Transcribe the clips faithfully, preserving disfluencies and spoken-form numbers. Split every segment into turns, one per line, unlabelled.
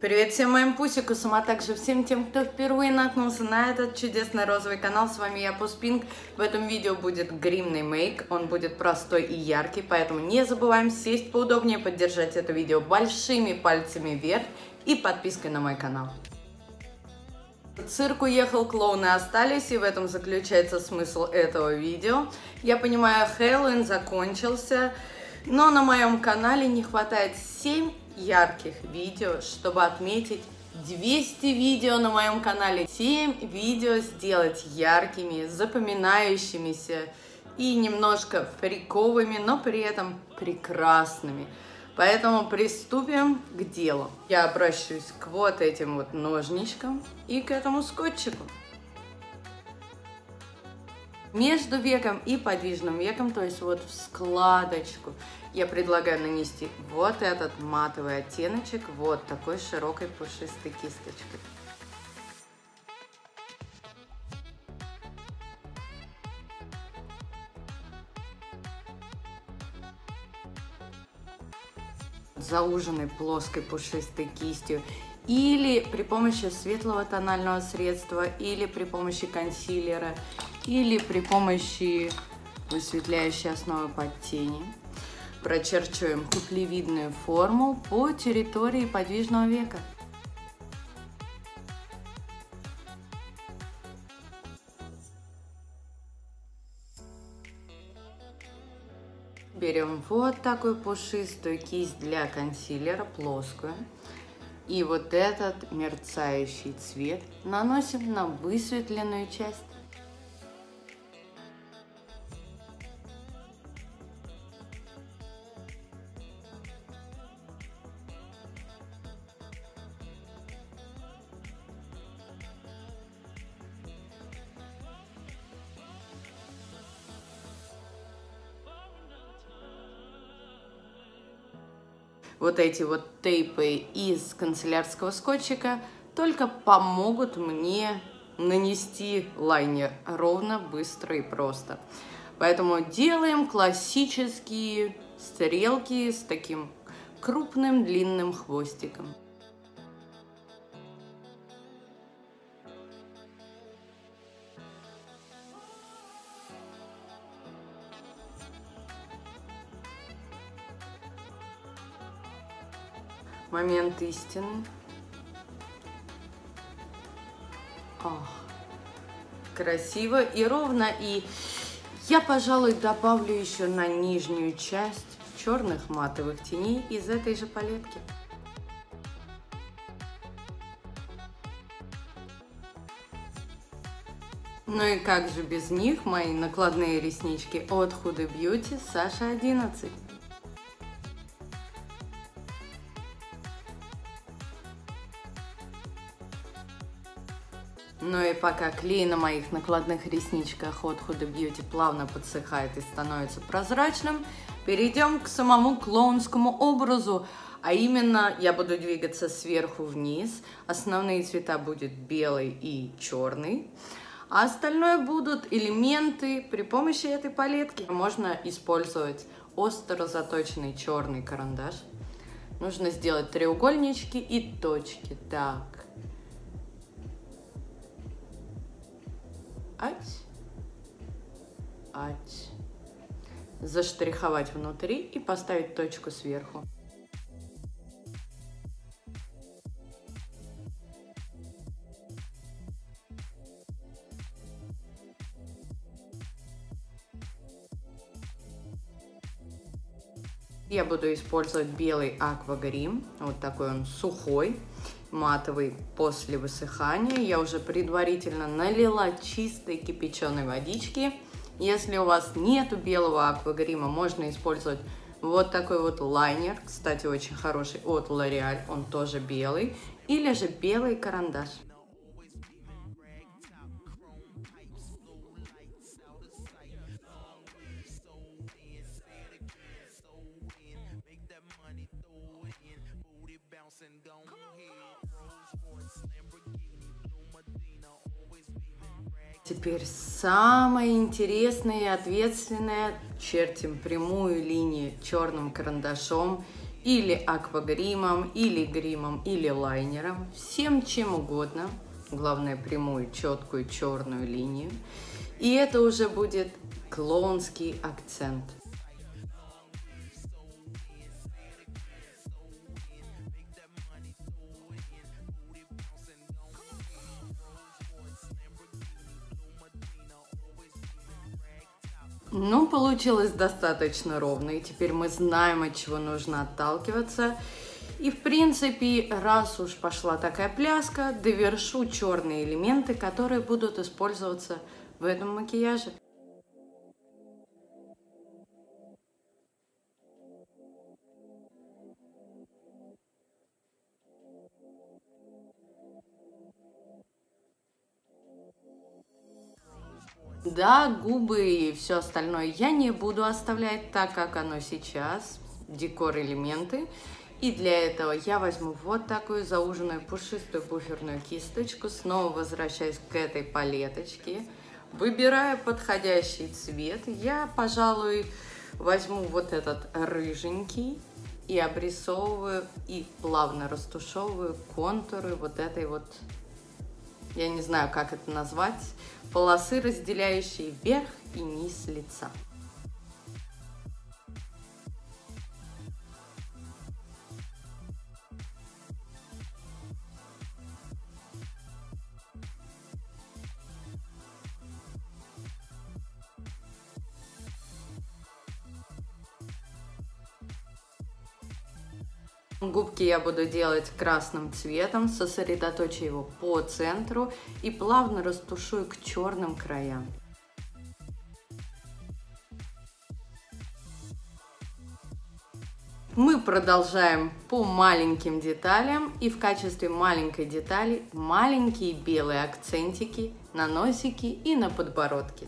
Привет всем моим пусикусам, а также всем тем, кто впервые наткнулся на этот чудесный розовый канал. С вами я, Пуспинк. В этом видео будет гримный мейк, он будет простой и яркий, поэтому не забываем сесть поудобнее, поддержать это видео большими пальцами вверх и подпиской на мой канал. Цирк уехал, клоуны остались, и в этом заключается смысл этого видео. Я понимаю, Хэллоуин закончился, но на моем канале не хватает семь ярких видео, чтобы отметить двести видео на моем канале. семь видео сделать яркими, запоминающимися и немножко фриковыми, но при этом прекрасными. Поэтому приступим к делу. Я обращусь к вот этим вот ножничкам и к этому скотчику. Между веком и подвижным веком, то есть вот в складочку, я предлагаю нанести вот этот матовый оттеночек вот такой широкой пушистой кисточкой. Зауженной плоской пушистой кистью, или при помощи светлого тонального средства, или при помощи консилера, или при помощи высветляющей основы под тени. Прочерчиваем куклевидную форму по территории подвижного века. Берем вот такую пушистую кисть для консилера, плоскую. И вот этот мерцающий цвет наносим на высветленную часть. Вот эти вот тейпы из канцелярского скотчика только помогут мне нанести лайнер ровно, быстро и просто. Поэтому делаем классические стрелки с таким крупным длинным хвостиком. Момент истины. Ох, красиво и ровно. И я, пожалуй, добавлю еще на нижнюю часть черных матовых теней из этой же палетки. Ну и как же без них мои накладные реснички от Huda Beauty Саша одиннадцать. Ну и пока клей на моих накладных ресничках от Huda Beauty плавно подсыхает и становится прозрачным, перейдем к самому клоунскому образу. А именно, я буду двигаться сверху вниз. Основные цвета будут белый и черный. А остальное будут элементы при помощи этой палетки. Можно использовать остро заточенный черный карандаш. Нужно сделать треугольнички и точки. Так. Ать, ать. Заштриховать внутри и поставить точку сверху. Я буду использовать белый аквагрим, вот такой он сухой, матовый после высыхания. Я уже предварительно налила чистой кипяченой водички. Если у вас нету белого аквагрима, можно использовать вот такой вот лайнер, кстати, очень хороший, от L'Oréal, он тоже белый, или же белый карандаш. Теперь самое интересное и ответственное. Чертим прямую линию черным карандашом или аквагримом, или гримом, или лайнером, всем чем угодно. Главное, прямую, четкую, черную линию. И это уже будет клоунский акцент. Ну, получилось достаточно ровно, и теперь мы знаем, от чего нужно отталкиваться. И, в принципе, раз уж пошла такая пляска, довершу черные элементы, которые будут использоваться в этом макияже. Да, губы и все остальное я не буду оставлять так, как оно сейчас, декор-элементы. И для этого я возьму вот такую зауженную пушистую буферную кисточку, снова возвращаюсь к этой палеточке, выбираю подходящий цвет. Я, пожалуй, возьму вот этот рыженький и обрисовываю, и плавно растушевываю контуры вот этой вот, я не знаю, как это назвать, полосы, разделяющие верх и низ лица. Губки я буду делать красным цветом, сосредоточу его по центру и плавно растушую к черным краям. Мы продолжаем по маленьким деталям, и в качестве маленькой детали маленькие белые акцентики на носике и на подбородке.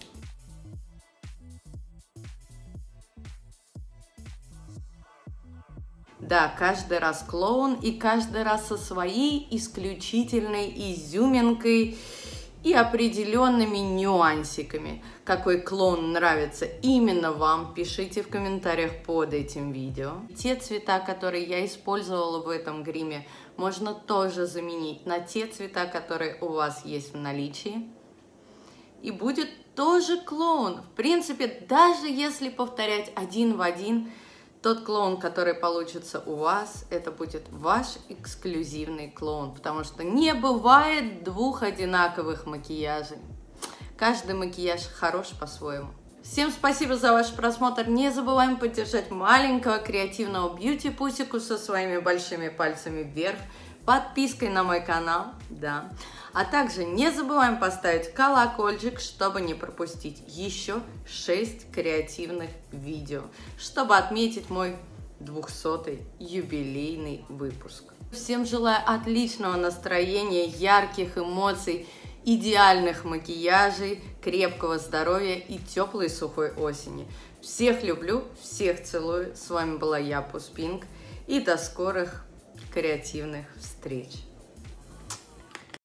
Да, каждый раз клоун, и каждый раз со своей исключительной изюминкой и определенными нюансиками. Какой клоун нравится именно вам, пишите в комментариях под этим видео. Те цвета, которые я использовала в этом гриме, можно тоже заменить на те цвета, которые у вас есть в наличии. И будет тоже клоун. В принципе, даже если повторять один в один, тот клоун, который получится у вас, это будет ваш эксклюзивный клоун, потому что не бывает двух одинаковых макияжей. Каждый макияж хорош по-своему. Всем спасибо за ваш просмотр. Не забываем поддержать маленького креативного бьюти-пусику со своими большими пальцами вверх, подпиской на мой канал, да. А также не забываем поставить колокольчик, чтобы не пропустить еще шесть креативных видео, чтобы отметить мой двухсотый юбилейный выпуск. Всем желаю отличного настроения, ярких эмоций, идеальных макияжей, крепкого здоровья и теплой сухой осени. Всех люблю, всех целую. С вами была я, Пуспинк, и до скорых креативных встреч.